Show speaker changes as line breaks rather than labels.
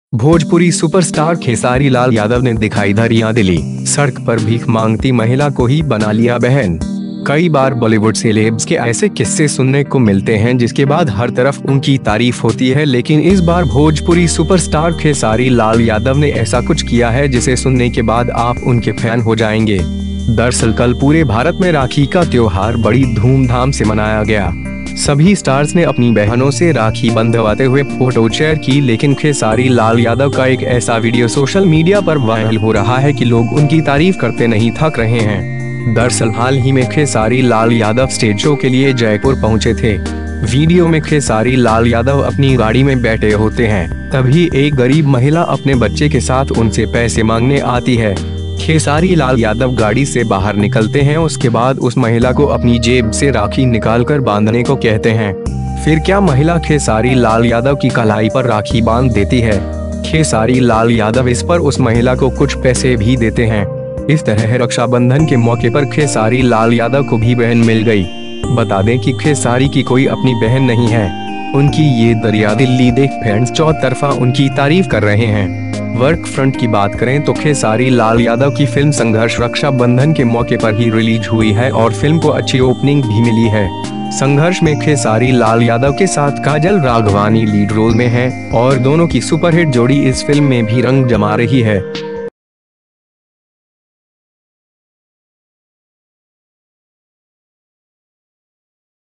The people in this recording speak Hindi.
भोजपुरी सुपरस्टार खेसारी लाल यादव ने दिखाई धरियां दिली। सड़क पर भीख मांगती महिला को ही बना लिया बहन। कई बार बॉलीवुड सेलेब्स के ऐसे किस्से सुनने को मिलते हैं जिसके बाद हर तरफ उनकी तारीफ होती है, लेकिन इस बार भोजपुरी सुपरस्टार खेसारी लाल यादव ने ऐसा कुछ किया है जिसे सुनने के बाद आप उनके फैन हो जाएंगे। दरअसल कल पूरे भारत में राखी का त्योहार बड़ी धूमधाम से मनाया गया। सभी स्टार्स ने अपनी बहनों से राखी बंधवाते हुए फोटो शेयर की, लेकिन खेसारी लाल यादव का एक ऐसा वीडियो सोशल मीडिया पर वायरल हो रहा है कि लोग उनकी तारीफ करते नहीं थक रहे हैं। दरअसल हाल ही में खेसारी लाल यादव स्टेज शो के लिए जयपुर पहुंचे थे। वीडियो में खेसारी लाल यादव अपनी गाड़ी में बैठे होते हैं, तभी एक गरीब महिला अपने बच्चे के साथ उनसे पैसे मांगने आती है। खेसारी लाल यादव गाड़ी से बाहर निकलते हैं, उसके बाद उस महिला को अपनी जेब से राखी निकालकर बांधने को कहते हैं। फिर क्या महिला खेसारी लाल यादव की कलाई पर राखी बांध देती है। खेसारी लाल यादव इस पर उस महिला को कुछ पैसे भी देते हैं। इस तरह रक्षाबंधन के मौके पर खेसारी लाल यादव को भी बहन मिल गई। बता दें कि खेसारी की कोई अपनी बहन नहीं है। उनकी ये दरिया दिल्ली देख फैंस चौतरफा उनकी तारीफ कर रहे हैं। वर्क फ्रंट की बात करें तो खेसारी लाल यादव की फिल्म संघर्ष रक्षाबंधन के मौके पर ही रिलीज हुई है और फिल्म को अच्छी ओपनिंग भी मिली है। संघर्ष में खेसारी लाल यादव के साथ काजल राघवानी लीड रोल में है और दोनों की सुपरहिट जोड़ी इस फिल्म में भी रंग जमा रही है।